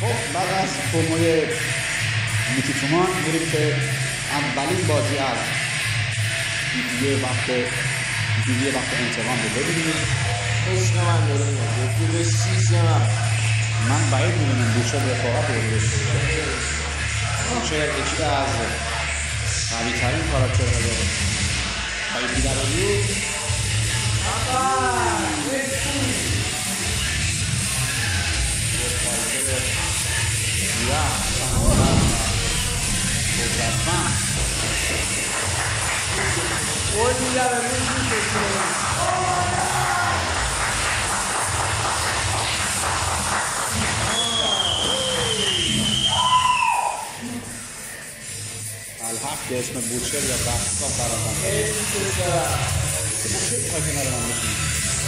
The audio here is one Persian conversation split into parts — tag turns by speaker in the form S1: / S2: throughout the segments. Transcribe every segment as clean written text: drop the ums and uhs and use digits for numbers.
S1: بعد از فرمای میتی تومان میریم که اولین بازی از دیگه وقت انتقام رو ببینیم.
S2: عشق من داره میاد به شیش
S1: من باید میدونم بوچه به رفاقت رو داشته باشه. بوچه یکی از قوی ترین کاراکترها داره. خیلی بیدرازی الحق به اسم بوچر یا بحثا براتن بوچر بخواه کنار من بشونیم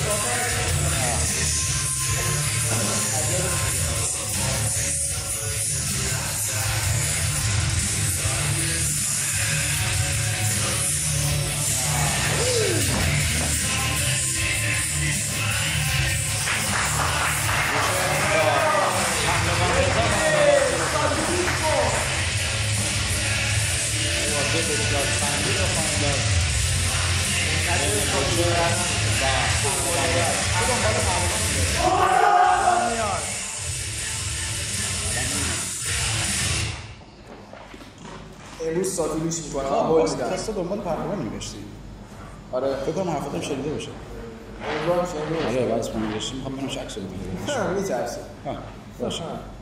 S2: امروز ساتیلوش میکنم
S1: قصه دنبال پرهوان میگشتی
S2: آره
S1: فکر کنم حرفاتم شنیده باشه آره بعد از من میگشتی میخوام بینم شک شده
S2: میترسه
S1: باشه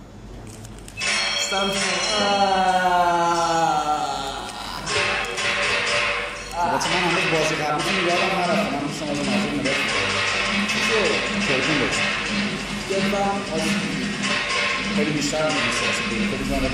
S1: البته من هنوز بازی قبلی یادم نرفته من دوستم از موضوع نگاه کنم خیلی بیشتر هم می‌سازه خیلی جان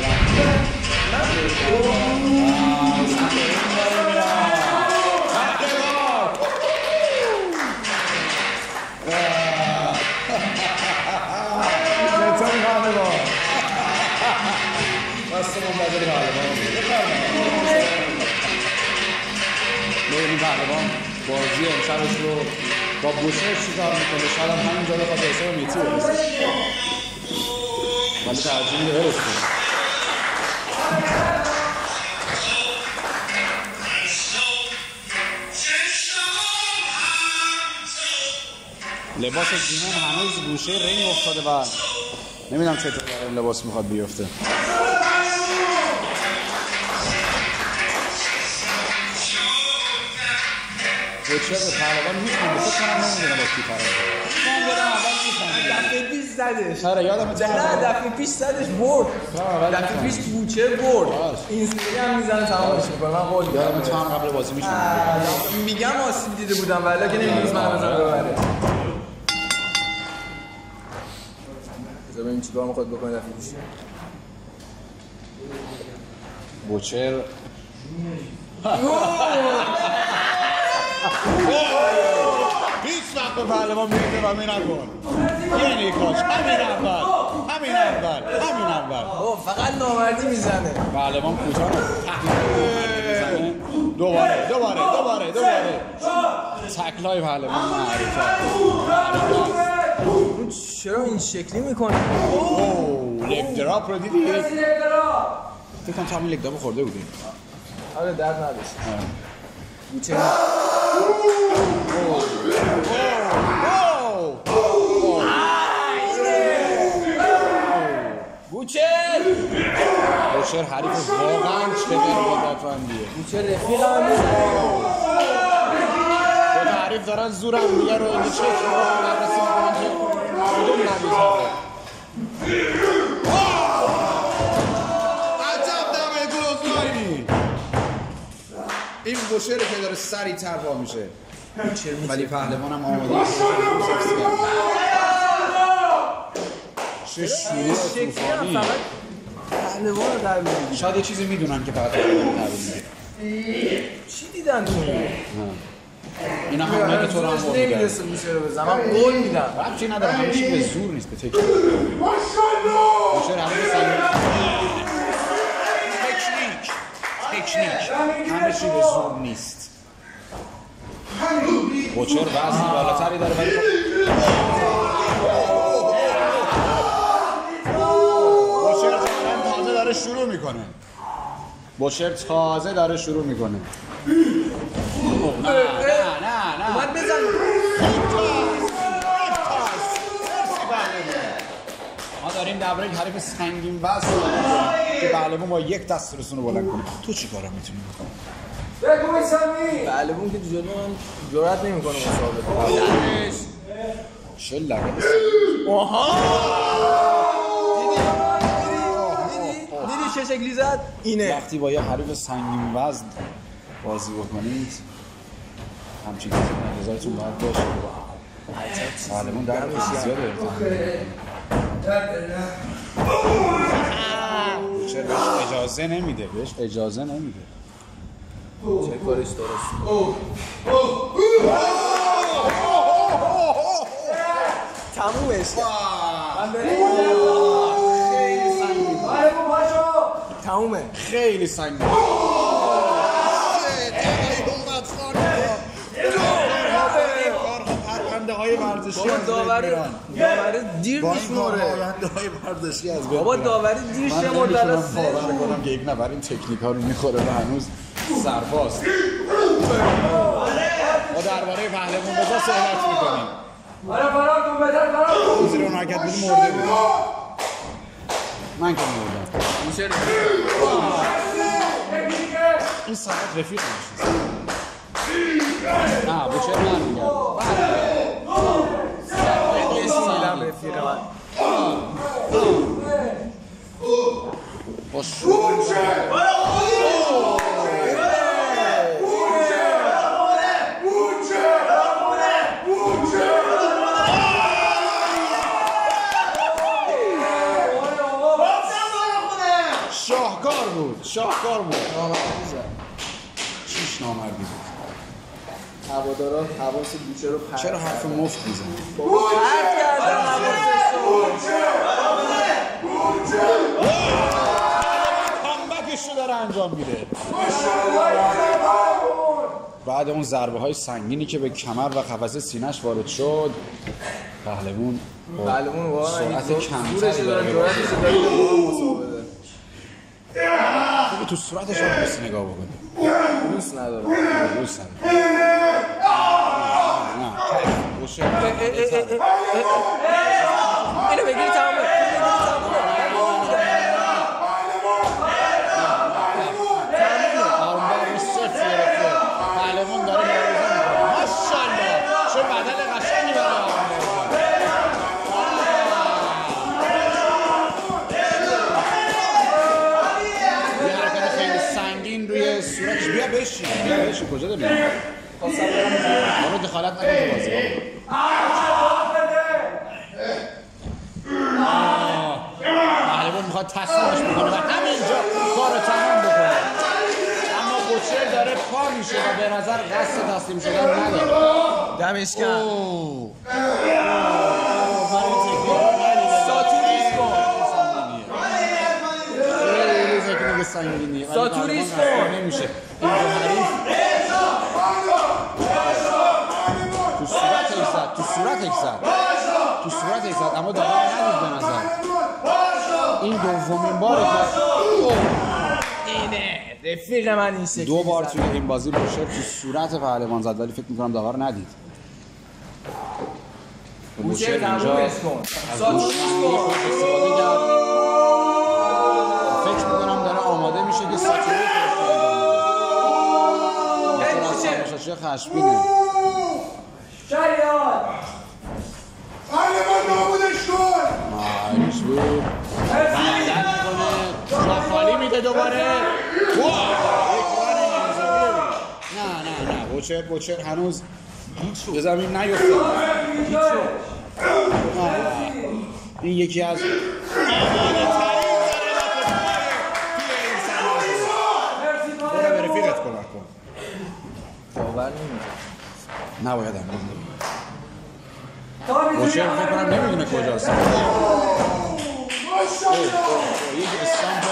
S1: این پهلوان بازی امشبش رو با بوچر چیکار میکنه شاید هم همینجا بخواد به حساب میتی برسه ولی ترجیح میده برس کنه لباس جینان هنوز گوشه رنگ افتاده و نمیدونم چطور این لباس میخواد بیفته بوچر به پهلوان میخونه فکر کنم نمیدونم با کی پهلوان من یادم اول میخونه
S2: دفعه پیش زدش
S1: آره یادم
S2: نه دفعه پیش زدش برد دفعه پیش بوچر برد این سری هم میزنه تمامش میکنه من قول میدم
S1: یادم تو هم قبل بازی میشونم
S2: میگم آسیب دیده بودم ولی که نمیدونست من بزنم ببره ببینیم چیکار میخواد بکنه دفعه پیش
S1: بوچر هیچ وقت به پهلوان میگه و می نکن یعنی کاش همین اول
S2: فقط نامردی میزنه
S1: پهلوان کوتاه میزنه دوباره تکلای پهلوان معروفه
S2: چرا این شکلی میکنه
S1: لگ دراپ رو دیدی فکر کنم تو همین لگ دراپ خورده بودی
S2: آره درد نداشت بوچر
S1: بوچر حریف واقعا چقدر قدرتمندیه
S2: بوچر رفیق هم میزنه
S1: دو تا حریف دارن زور هم دیگه رو اینجا چک میکنن بررسی میکنن که کدوم نمیزنه عجب دمه گلوزمانی این بوچره که داره سریع تر وا میشه ولی پهلوان هم آماده چه شروع طوفانی
S2: پهلوان رو در میگیره
S1: شاید یه چیزی میدونن که فقط پهلوان تحویل میگیره
S2: چی دیدن تو
S1: اینا همه که تو رو هم قول میگن
S2: نمیرسه بوچر رو بزن من قول میدم
S1: ربطی نداره همه چی به زور نیست به تکنیک بوچر همه چی به زور نیست بوچر وزن بالاتری داره ولی بوچر تازه داره شروع میکنه. نه
S2: اومد بزن.
S1: ما داریم درباره یک حریف سنگین وزن که پهلوان با یک دست رسونه بلند کنه. تو چی کارا میتونی بکنی؟
S2: بگو میسمی. پهلوان که جلو من جرأت نمیکنه مسابقه.
S1: چه لگد.
S2: دیدی چه شکلی زد؟ اینه.
S1: وقتی با یه حریف سنگین وزن بازی بکنید همچین چیزی نظرتون باید باشه. پهلوان در زیاد چرا بهش اجازه نمیده.
S2: چه کارش درست. تمومش. تمومه.
S1: خیلی سنگین. پرونده های ورزشی از
S2: داوری دیر میشماره.
S1: پرونده های ورزشی از
S2: بابا داوری دیر شمرده
S1: داره. من کنم که یک نفر این تکنیک ها رو میخوره و هنوز سرباز. ما درباره پهلوان رضا صحبت میکنیم.
S2: فرار کن بهتر فرار کن.
S1: زیر اون حرکت بودی مرده بود. من که مردم. این ساعت رفیق نشید. نه بوچر من میگم.
S2: اسمیلم رفیق من.
S1: شاهکار بود. چیش نامردی بود.
S2: هوادارا حواس بوچه رو پرت.
S1: چرا حرف مفت میزنی؟
S2: پرت کردن حواسش رو.
S1: کامبکش رو داره انجام میده. بعد اون ضربه های سنگینی که به کمر و قفسه سینه‌اش وارد شد پهلوان سرعت کمتری داره. تو صورتش هم دوست نگاه بکنی.
S2: دوست نداره.
S1: نه بوچر
S2: اینو بگیری تمامه.
S1: آرمبر رو صفر گرفته. پهلوان داره مبارزه میکنه. ماشاءالله چه بدن قشنگی برای آرمبر. یه حرکت خیلی سنگین روی صورتش. بیا بشین کجا داری؟ ما رو دخالت نکن تو بازی. پهلوان میخواد تسلیمش بکنه و همینجا کار رو تمام بکنه. اما بوچر داره پا میشه و به نظر قصد تسلیم شدن نداره.
S2: دمش کرد.
S1: سنگینیه.
S2: ساتوریش کن.
S1: نمیشه. این دو حریف تو صورتش زد اما داور ندید به نظر. این دومین باره که
S2: اینه رفیق من این شکلی.
S1: دو بار توی این بازی بوچر تو صورت پهلوان زد ولی فکر میکنم داور ندید.
S2: بوچر اینجا
S1: ساتوریش کن استفاده کرد. فکر میکنم داره آماده میشه که ساتوری چه خشبینه.
S2: شریعت
S3: پهلوان نابودش کن.
S1: مایش بود معدن میکنه. جا خالی میده دوباره. نه بوچر هنوز به زمین نیفتاد. این یکی از برو به رفیقت کمک کن.
S2: داور نمیده.
S1: نباید هم بوچر فکر کنم نمیدونه کجاست. یک استامپ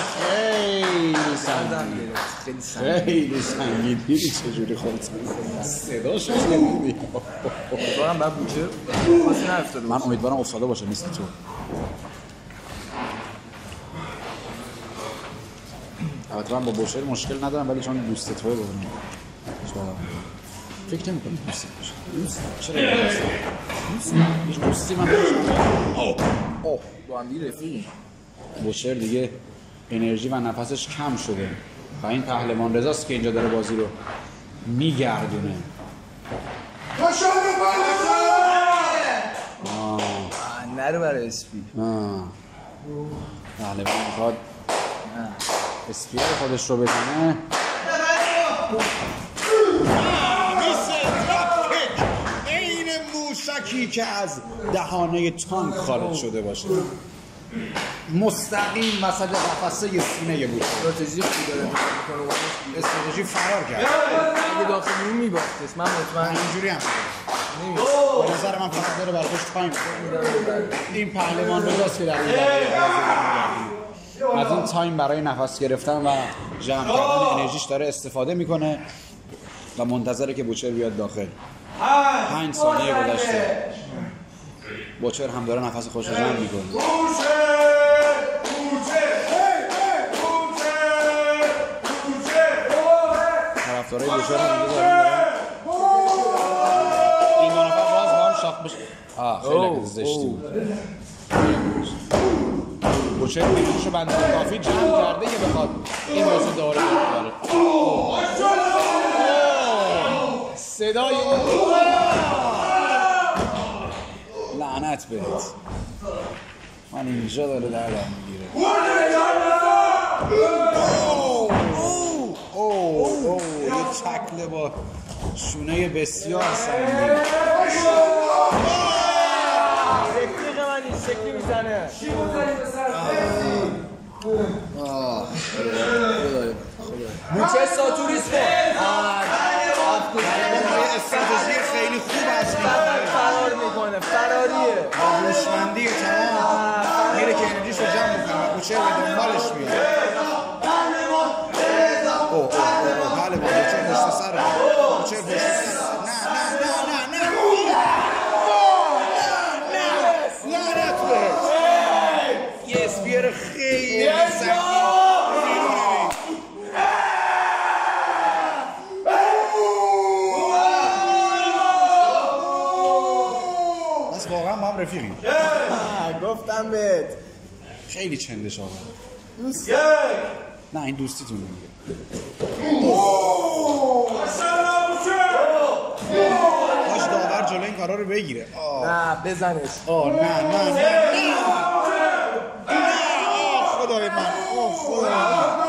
S1: خیلی سنگین. دیدی چجوری خورد صداش نمیدی.
S2: امیدوارم بعد بوچر خاصی نیفتاده.
S1: من امیدوارم افتاده باشه مثل تو. البته من با بوشهر مشکل ندارم ولی چون دوست توی بودم فکر نمی‌کنم دوست باشه. چرا هیچ دوستی من
S2: اوه با هم دیگه رفیقیم.
S1: بوشهر دیگه انرژی و نفسش کم شده و این پهلوان رضاست که اینجا داره بازی رو میگردونه.
S2: نره برای اسپی.
S1: پهلوان میخواد اسپی خودش رو بزنه. این موشکی که از دهانه تانک خارج شده باشه مستقیم وسط قفسه سینه بود.
S2: استراتژی خوبی داره میکنه.
S1: استراتژی فرار کرد.
S2: اگه داخل اون میباختش من مطمئن
S1: اینجوری هم به نظر من فقط داره برخوش تایم این پهلوان رضاست که در این از این تایم برای نفس گرفتن و جمع کردن انرژیش داره استفاده میکنه و منتظره که بوچر بیاد داخل. 5 ثانیه گذشته. بوچر هم داره نفس خودش رو جمع میکنه. طرفدارای بوچر هم اینجا دارن این دو نفر باز با هم شاق بشه. خیلی زشتی بود. بوچر میلیونش رو بنده کافی جمع کرده که بخواد این واسه داره بره. صدای لعنت بهت. من اینجا داره دردم میگیره. یه تکله با شونه بسیار سنگین.
S2: رفیق من این شکلی میزنه. بوچه ساتوریست
S1: استراتژی خیلی خوب است.
S2: فرار میکنه. فراریه.
S1: با هوشمندی تمام میره که انرژیش رو جمع میکنه و بوچه به دنبالش میاد. بله بوچه پشت سر. بوچه پشت سر. نه لعنت بهت. یه اسپیر خیلی سنگین. واقعا ما هم رفیقیم.
S2: گفتم بهت
S1: خیلی چندش آقا. نه این دوستیتون نمیگه. باش داور جلو این کارا رو بگیره.
S2: نه بزنش.
S1: نه خدای من. خدای من.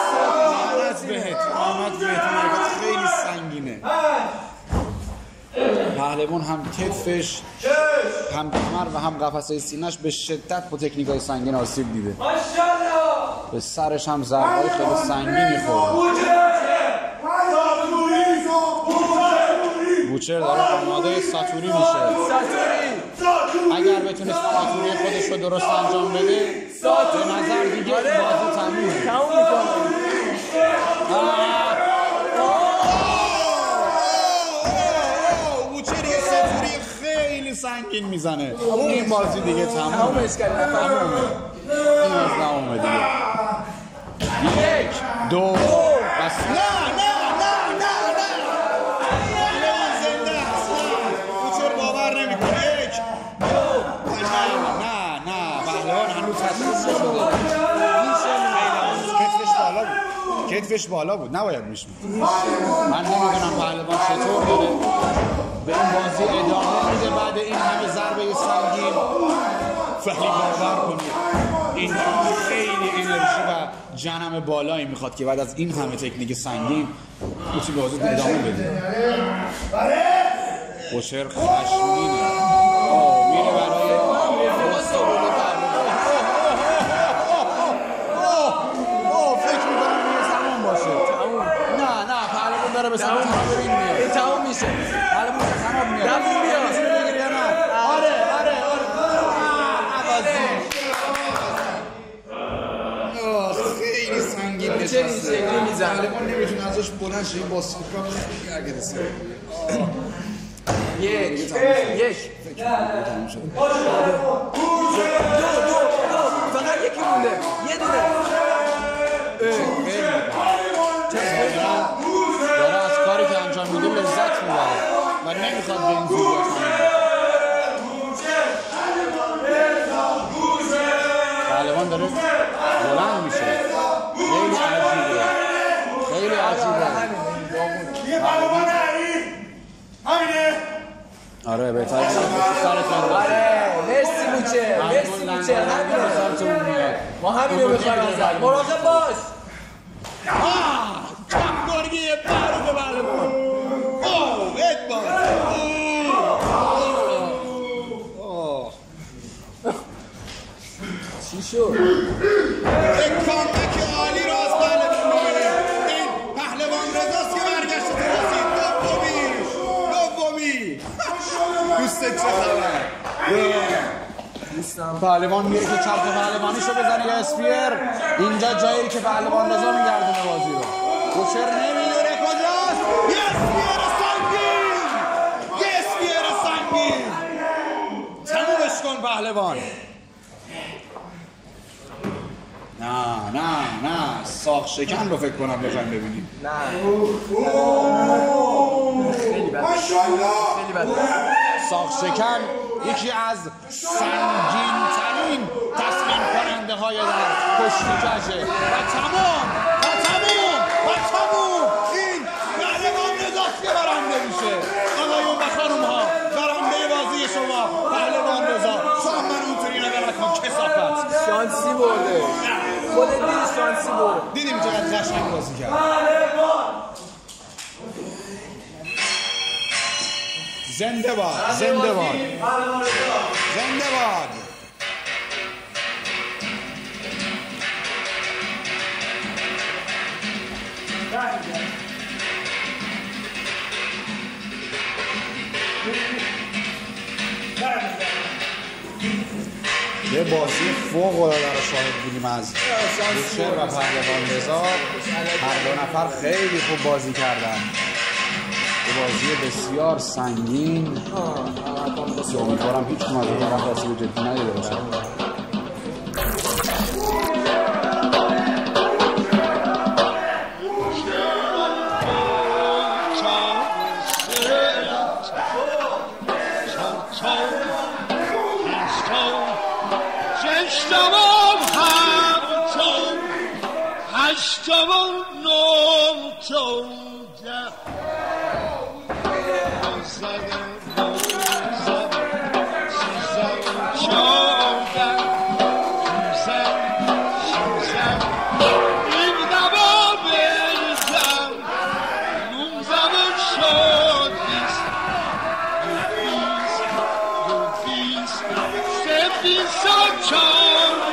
S1: آمد بهت خیلی سنگینه. پهلوان هم کتفش هم کمر و هم قفسه سینه‌اش به شدت با تکنیک‌های سنگین آسیب دیده. به سرش هم ضربه‌های خیلی سنگینی خورد. بوچر داره آماده ساتوری میشه. اگر بتونه ساتوری خودش رو درست انجام بده به نظر دیگه بازی تموم میکنه. سنگین میزنه. این بازی دیگه
S2: تمومش کرد.
S1: این از نامه دیگه. 1 2 بس. نه زنده است. بوچر باور نمیکنه. 1 نه پهلوان هنوز تسلیم نشده. کتفش بالا بود نباید میشد. من نمیدونم پهلوان چطور داره به این بازی ادامه میده بعد این همه ضربه سنگین. ولی باور کنید این خیلی انرژی و جنم بالایی میخواد که بعد از این همه تکنیک سنگین بوچی بازی ادامه بده. بوچر خشمگینه. میره برای فکر میکنم روی زمان باشه. نه پهلوان داره به سمت تمام میاد.
S2: این تمام میشه.
S1: پهلوان تمام میاد.
S2: دفعه میاد.
S1: بگیری یا نه؟ آره. خیلی سنگین نشسته. پهلوان نمیتونه ازش بلند شه. با سوکا اگه رسید.
S2: 1 فقط یکی مونده. یه دونه.
S1: پهلوان داره بلند میشه. خیلی عجیبه، خیلی عجیبه. آره بهتره سرتون.
S2: آره مرسی بوچه، مرسی بوچه. همینه ما همینو بخوایم ازت. مراقب باش.
S1: کم گرگی برو به پهلوان. اوه ادبار.
S2: چی شد؟
S1: یک کامبک عالی را از پهلوان می‌بینیم. این پهلوان رضاست که برگشت تو بازی. دومی. دوستت چه خبر؟ پهلوان میره که چرخ پهلوانیشو بزنه. اسپیر اینجا جایی که پهلوان رضا میگردونه بازی رو. کوچر نمیدونه کجاست. اسپیر سنگین. تمومش کن پهلوان. نه ساق شکن رو فکر کنم بخوایم ببینیم.
S2: نه خیلی بد. خیلی بد.
S1: ساق شکن یکی از سنگین ترین تسلیم کننده های در کشتیکشه و تمام این پهلوان رضاست که برنده میشه. آقایون و خانوم ها برنده بازی شما پهلوان رضا. شما من اونطوری نگه نکن کثافت.
S2: شانسی برده. خودت دیدی شانسی برده.
S1: دیدیم چقدر قشنگ بازی کرد. زنده باد. یه بازی فوق العاده رو شاهد بودیم از بوچر و پهلوان رضا. هر دو نفر خیلی خوب بازی کردن. یه بازی بسیار سنگین. امیدوارم هیچ کدوم از این طرف آسیب جدی ندیده باشه.
S3: So